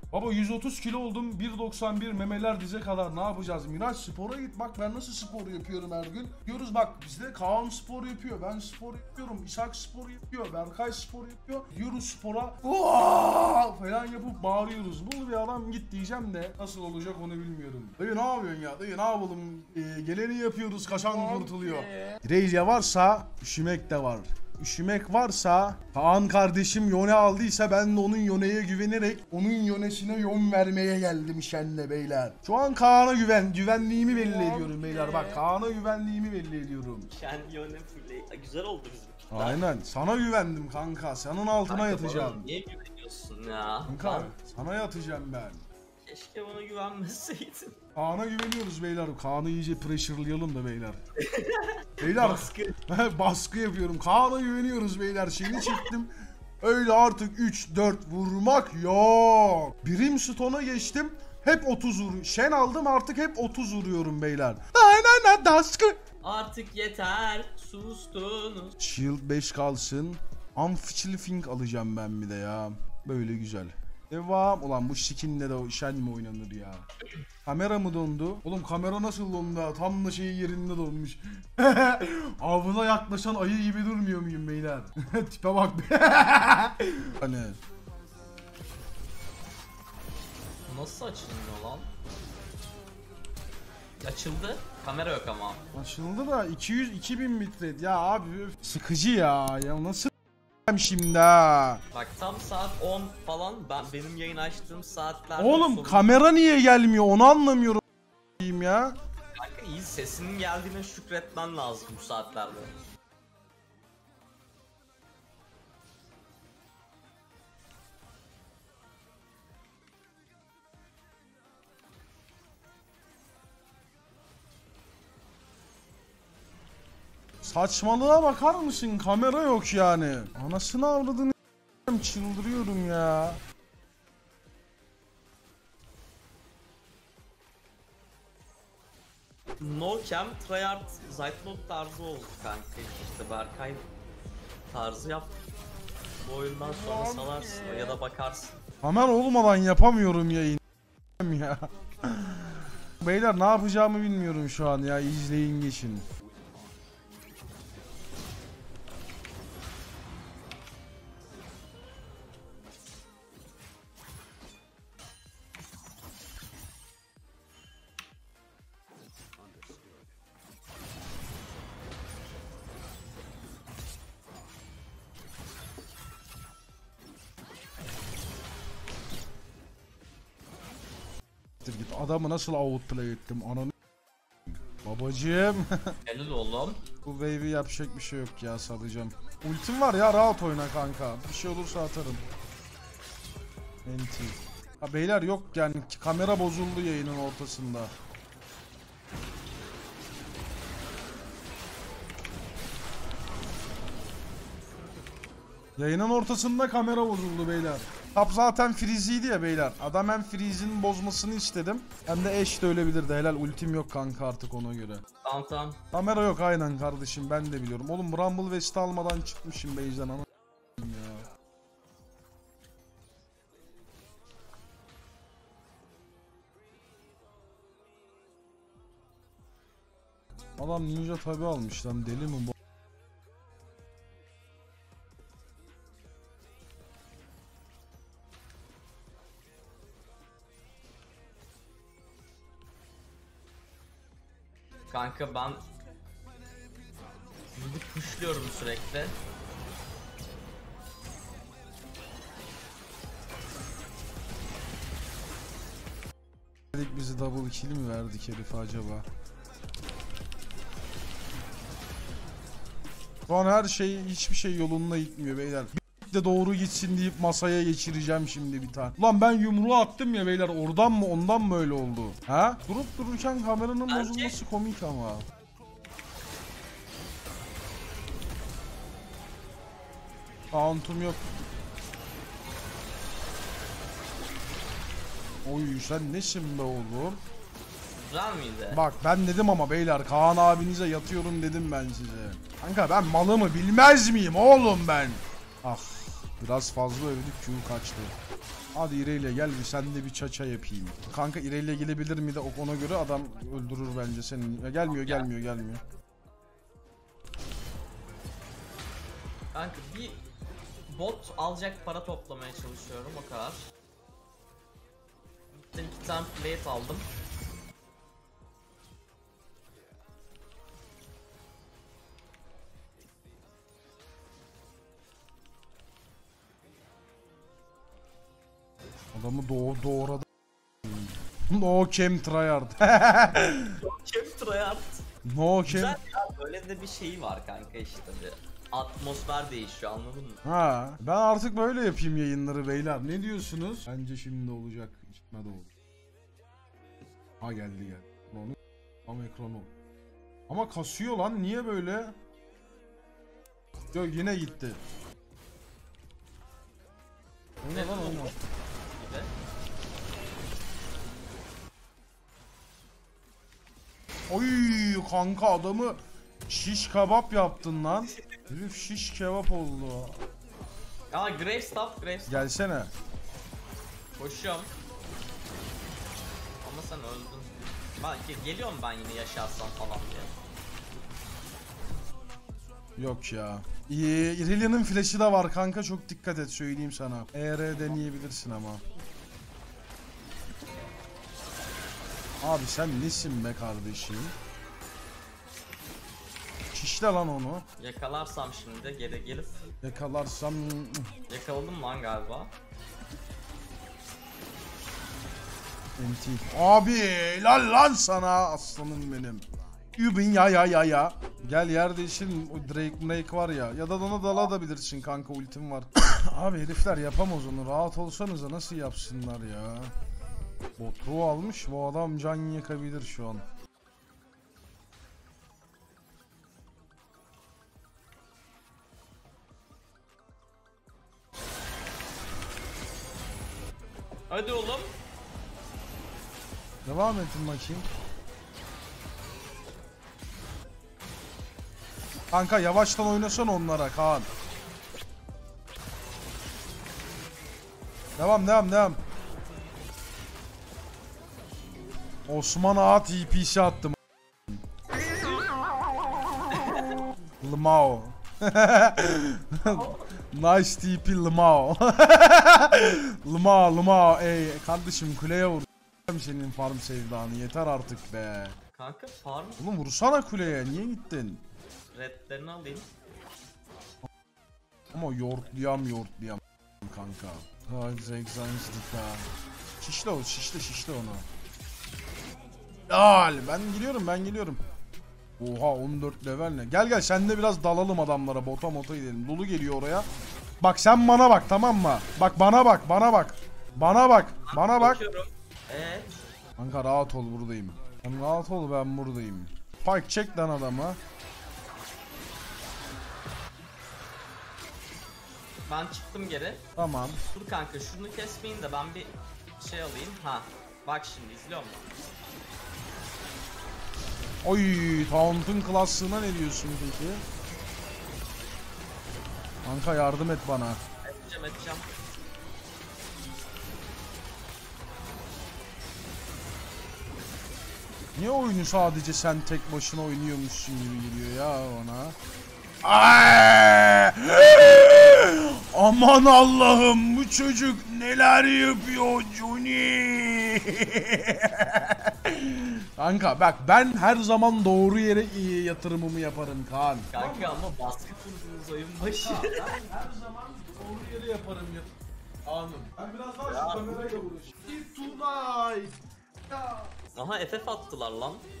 Baba 130 kilo oldum, 1.91 memeler dize kadar, ne yapacağız? Miraç spora git, bak ben nasıl spor yapıyorum her gün. Diyoruz bak, bizde Kaan spor yapıyor, ben spor yapıyorum, İshak spor yapıyor, Berkay spor yapıyor. Diyoruz spora falan yapıp bağırıyoruz. Bu bir adam git diyeceğim de nasıl olacak onu bilmiyorum. Dayı ne yapıyorsun ya? Dayı ne yapalım? Geleni yapıyoruz, kaçan kurtuluyor. Reyce varsa üşümek de var. Üşümek varsa, Kaan kardeşim yone aldıysa ben de onun yoneye güvenerek onun yonesine yön vermeye geldim şenle beyler. Şu an Kaan'a güvenliğimi belli ediyorum beyler. Bak Kaan'a güvenliğimi belli ediyorum. Şen yone full. Güzel oldu bizim. Aynen, sana güvendim kanka. Senin altına kanka, yatacağım. Niye güveniyorsun ya? Kanka sana yatacağım ben. Keşke bana güvenmeseydin. Kaan'a güveniyoruz beyler. Kaan'ı iyice pressure'layalım da beyler. Beyler baskı yapıyorum. Kaan'a güveniyoruz beyler. Şeyini çektim. Öyle artık 3-4 vurmak yok. Brimstone'a geçtim. Hep 30 vuruyorum. Shen aldım, artık hep 30 vuruyorum beyler. Aynen daskı. Artık yeter. Sustunuz. Shield 5 kalsın. Amphichilfing alacağım ben bir de ya. Böyle güzel. Devam. Ulan bu skinle de o Shen mi oynanır ya? Kamera mı dondu? Oğlum kamera nasıl dondu ya? Tam da şeyi yerinde donmuş. Avına yaklaşan ayı gibi durmuyor muyum beyler? Tipe bak be. Hani. Nasıl açılmıyor lan? Açıldı. Kamera yok ama. Açıldı da 200-2000 bitrate. Ya abi sıkıcı ya. Ya nasıl şimdi ha? Bak tam saat 10 falan benim yayın açtığım saatler. Oğlum sonunda... kamera niye gelmiyor onu anlamıyorum ya. Kanka iyi, sesinin geldiğine şükretmen lazım bu saatlerde. Saçmalığa bakar mısın? Kamera yok yani. Anasını avradını çıldırıyorum ya. No Cam Tryhard Zeitnot tarzı oldu kanka, işte Berkay tarzı yap. Bu oyundan sonra salarsın ya da bakarsın. Kamera olmadan yapamıyorum yayın ya. Beyler ne yapacağımı bilmiyorum şu an ya, izleyin geçin. Git adamı nasıl outplay ettim ananı babacığım. Helal oğlum. Bu wave'i yapacak bir şey yok ya, salacağım. Ultim var ya, rahat oyna kanka. Bir şey olursa atarım. Enti. Ha beyler yok yani, kamera bozuldu yayının ortasında. Yayının ortasında kamera bozuldu beyler. Top zaten freeze'ydi ya beyler. Adam hem freeze'in bozmasını istedim, hem de Ashe de ölebilirdi. Helal, ultim yok kanka artık ona göre. Tamam. Kamera yok aynen kardeşim, ben de biliyorum. Oğlum Rumble West'i almadan çıkmışım base'den ama ya. Adam ninja tabi almış lan, deli mi bu? Kanka ben gidip pushluyorum sürekli. Bizi double kill mi verdik herif acaba? Şu an her şey, hiçbir şey yolunda gitmiyor beyler. Bir de doğru gitsin deyip masaya geçireceğim şimdi bir tane. Ulan ben yumruğu attım ya beyler, oradan mı ondan mı öyle oldu? Ha? Durup dururken kameranın bozulması komik ama. Tauntum yok. Oy sen nesin be oğlum? Güzel miydi? Bak ben dedim ama beyler, Kaan abinize yatıyorum dedim ben size. Kanka ben malımı bilmez miyim oğlum ben? Ah Biraz fazla övdük, Q kaçtı. Hadi İrelia gel bir sen de bir çaça yapayım. Kanka İrelia gelebilir mi de ona göre adam öldürür bence seni. Ya gelmiyor. Kanka bir bot alacak para toplamaya çalışıyorum, o kadar. Gittim 2 tane plate aldım. Adamı doğradı. No cam tryhard. Kim tryhard? No cam. Güzel ya, böyle de bir şeyi var kanka işte, bir atmosfer değişiyor, anladın mı? Ha, ben artık böyle yapayım yayınları beyler. Ne diyorsunuz? Bence şimdi olacak. İçime doğdu. Ha geldi. Onu ama ekranı. Ama kasıyor lan, niye böyle? Yok yine gitti. Oyna lan oyna. Gibi. Oy kanka adamı şiş kebap yaptın lan. Herif şiş kebap oldu. Aa, Gravestaff. Gelsene. Koşuyorum. Ama sen öldün. Geliyorum ben yine yaşarsan falan diye. Yok ya. Irelia'nın flash'ı da var kanka, çok dikkat et söyleyeyim sana. ER deneyebilirsin ama. Abi sen nesin be kardeşim? Şişle lan onu. Yakalarsam şimdi geri gelip. Yakalarsam... Yakaladım lan galiba. NT. Abi helal lan sana aslanım benim. Übün ya. Gel yer değişin, o Drake var ya da ona dalabilirsin kanka, ultim var. Abi herifler yapamaz onu, rahat olsanıza, nasıl yapsınlar ya. Botru almış, bu adam can yakabilir şu an. Hadi oğlum. Devam etin bakayım. Kanka yavaştan oynasana onlara Kaan. Devam. Osman Ağa TP'si attım. Limao. Nice TP Limao. Limao. Ey kardeşim kuleye vur. Senin farm sevdanı yeter artık be. Kanka farm Oğlum vursana kuleye, niye gittin? redlerini alayım. Ama yortlayam kanka. Ha Zexans'lık ha. Şişle onu. Al ben geliyorum. Oha 14 level ne? Gel sen de biraz dalalım adamlara, bota gidelim. Dolu geliyor oraya. Bak sen bana bak, tamam mı? Bak bana bak. Bakıyorum. Kanka rahat ol, buradayım. Sen rahat ol, ben buradayım. Pike çek lan adamı. Ben çıktım geri. Tamam. Dur kanka şunu kesmeyin de ben bir şey alayım. Ha. Bak şimdi izliyor musun? Oy, Taunt'un klaslığına ne diyorsun peki? Kanka yardım et bana. Edeceğim. Niye oyunu sadece sen tek başına oynuyormuşsun gibi geliyor ya ona? Ay! Aman Allah'ım, bu çocuk neler yapıyor Johnny? Kanka bak, ben her zaman doğru yere iyi yatırımımı yaparım Kaan. Kanka ama baskı kurdunuz oyun başı. Ben her zaman doğru yere yaparım ya. Anladım. Ben biraz daha şu kamerayla uğraşayım. Tonight. Ya. Aha FF attılar lan.